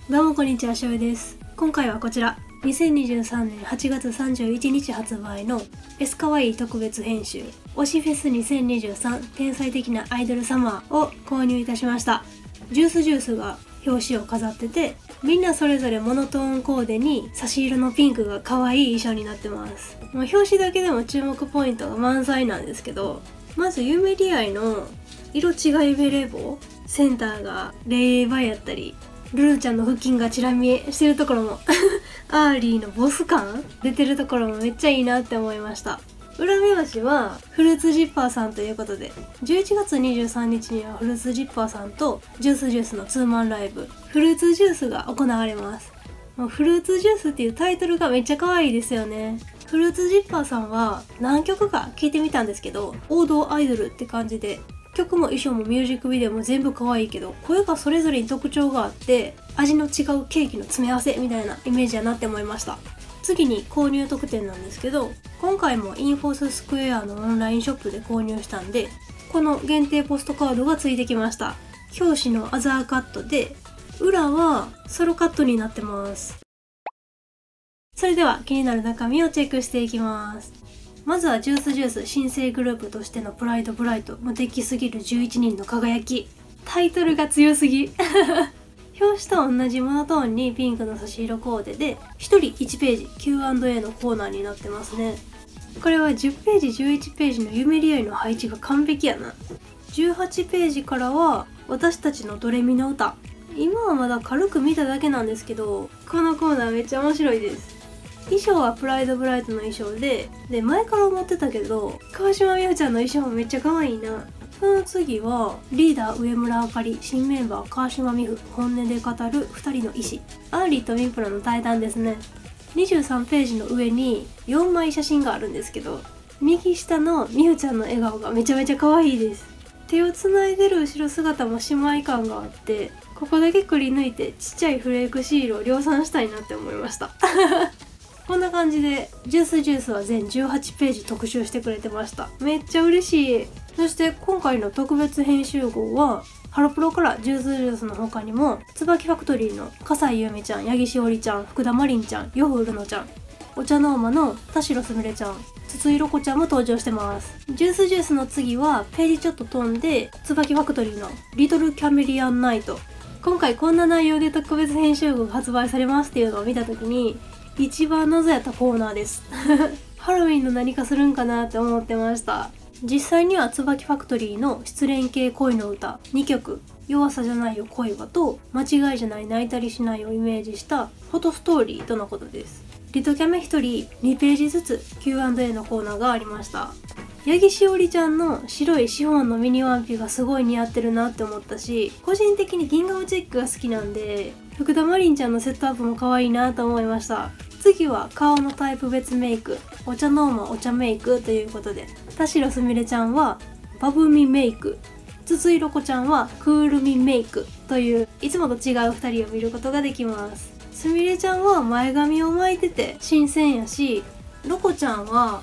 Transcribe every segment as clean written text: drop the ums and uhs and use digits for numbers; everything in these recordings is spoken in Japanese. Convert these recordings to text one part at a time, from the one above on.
どうもこんにちは、しょうです。今回はこちら2023年8月31日発売の S かわいい特別編集推しフェス2023天才的なアイドルサマーを購入いたしました。ジュースが表紙を飾ってて、みんなそれぞれモノトーンコーデに差し色のピンクが可愛い衣装になってます。もう表紙だけでも注目ポイントが満載なんですけど、まずユメリアイの色違いベレー帽、センターがレイバーやったり、ルルちゃんの腹筋がチラ見えしてるところもアーリーのボス感出てるところもめっちゃいいなって思いました。裏表紙はフルーツジッパーさんということで、11月23日にはフルーツジッパーさんとジュースのツーマンライブフルーツジュースが行われます。もうフルーツジュースっていうタイトルがめっちゃ可愛いですよね。フルーツジッパーさんは何曲か聴いてみたんですけど、王道アイドルって感じで、曲も衣装もミュージックビデオも全部可愛いけど、声がそれぞれに特徴があって味の違うケーキの詰め合わせみたいなイメージやなって思いました。次に購入特典なんですけど、今回もインフォススクエアのオンラインショップで購入したんで、この限定ポストカードがついてきました。表紙のアザーカットで、裏はソロカットになってます。それでは気になる中身をチェックしていきます。まずはジュース新生グループとしてのプライドブライト、無敵すぎる11人の輝き。タイトルが強すぎ表紙と同じモノトーンにピンクの差し色コーデで、1人1ページ Q&A のコーナーになってますね。これは10ページ11ページのユメリアイの配置が完璧やな。18ページからは私たちのドレミの歌。今はまだ軽く見ただけなんですけど、このコーナーめっちゃ面白いです。衣装はプライドブライトの衣装で前から思ってたけど、川島美穂ちゃんの衣装もめっちゃ可愛いな。その次はリーダー上村あかり、新メンバー川島美穂、本音で語る2人の医師、アーリーとミンプラの対談ですね。23ページの上に4枚写真があるんですけど、右下の美穂ちゃんの笑顔がめちゃめちゃ可愛いです。手をつないでる後ろ姿も姉妹感があって、ここだけくり抜いてちっちゃいフレークシールを量産したいなって思いましたこんな感じでジュースは全18ページ特集してくれてました。めっちゃ嬉しい。そして今回の特別編集号はハロプロからジュースの他にも椿ファクトリーの笠井由美ちゃん、八木しおりちゃん、福田真凛ちゃん、ヨフルノちゃん、お茶の間の田代すみれちゃん、筒井ロコちゃんも登場してます。ジュースの次はページちょっと飛んで椿ファクトリーのリトルキャメリアンナイト。今回こんな内容で特別編集号が発売されますっていうのを見た時に一番謎やったコーナーですハロウィンの何かするんかなって思ってました。実際には椿ファクトリーの失恋系恋の歌2曲、弱さじゃないよ恋はと間違いじゃない泣いたりしないをイメージしたフォトストーリーとのことです。リトキャメ1人2ページずつ Q&A のコーナーがありました。八木しおりちゃんの白いシフォンのミニワンピがすごい似合ってるなって思ったし、個人的にギンガムチェックが好きなんで福田真凛ちゃんのセットアップも可愛いなと思いました。次は顔のタイプ別メイク、お茶ノーマお茶メイクということで、田代すみれちゃんはバブミメイク、筒井ロコちゃんはクールミメイクといういつもと違う2人を見ることができます。すみれちゃんは前髪を巻いてて新鮮やし、ロコちゃんは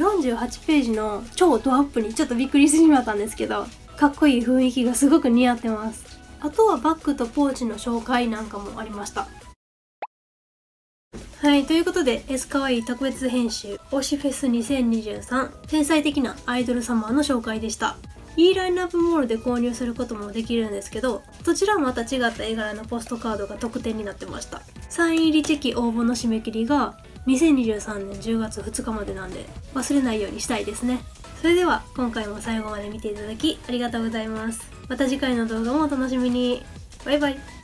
48ページの超ドアップにちょっとびっくりしてしまったんですけど、かっこいい雰囲気がすごく似合ってます。あとはバッグとポーチの紹介なんかもありました。はい、ということで S かわいい特別編集推しフェス2023天才的なアイドルサマーの紹介でした。いいラインナップモールで購入することもできるんですけど、そちらはまた違った絵柄のポストカードが特典になってました。サイン入りチェキ応募の締め切りが2023年10月2日までなんで忘れないようにしたいですね。それでは今回も最後まで見ていただきありがとうございます。また次回の動画もお楽しみに。バイバイ。